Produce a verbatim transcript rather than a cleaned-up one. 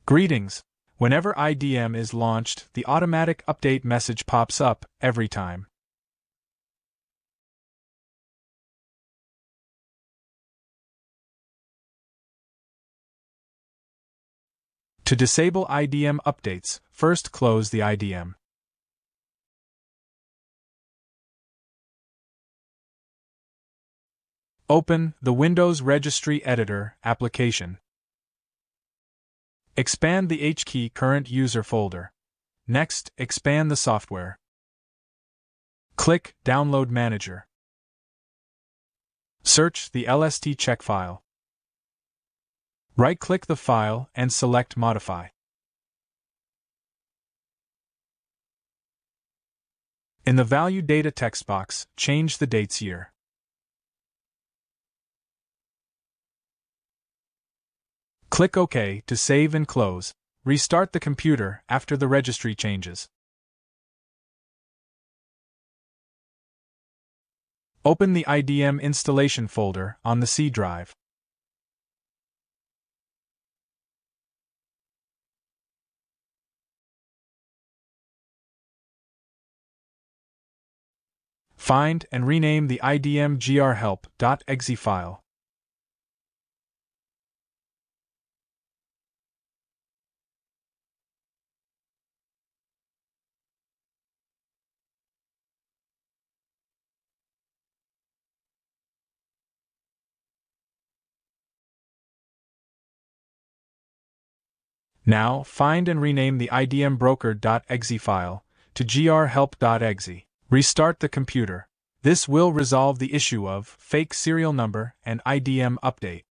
Greetings! Whenever I D M is launched, the automatic update message pops up every time. To disable I D M updates, first close the I D M. Open the Windows Registry Editor application. Expand the H key Current User folder. Next, expand the software. Click Download Manager. Search the L S T check file. Right-click the file and select Modify. In the Value Data text box, change the date's year. Click OK to save and close. Restart the computer after the registry changes. Open the I D M installation folder on the C drive. Find and rename the I D M grhelp dot E X E file. Now, find and rename the I D M broker dot E X E file to grhelp dot E X E. Restart the computer. This will resolve the issue of fake serial number and I D M update.